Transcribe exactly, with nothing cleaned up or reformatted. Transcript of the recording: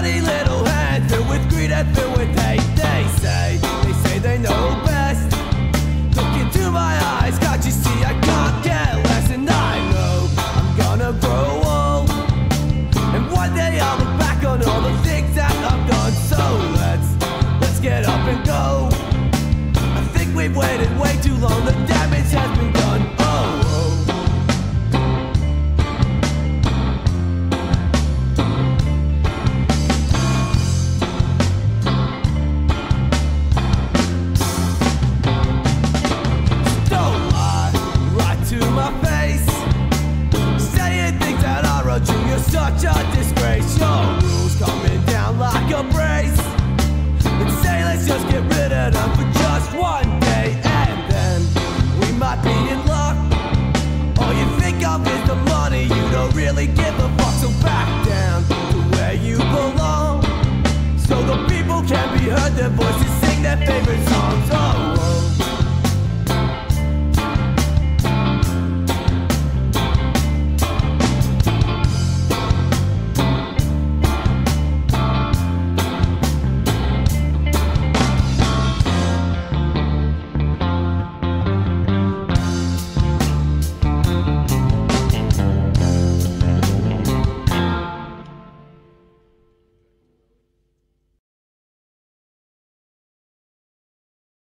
dirty little hands filled with greed and filled with hate. They say, they say they know best. Look into my eyes, can't you see I can't care less? And I know I'm gonna grow old, and one day I'll look back on all the things that I've done. So let's, let's get up and go. I think we've waited way too long, the damage has been done. Oh, oh. You're such a disgrace. Your rules coming down like a brace, and say let's just get rid of them for just one day, and then we might be in luck. All you think of is the money, you don't really give a fuck. So back down to where you belong, so the people can be heard, their voices sing their favorite song.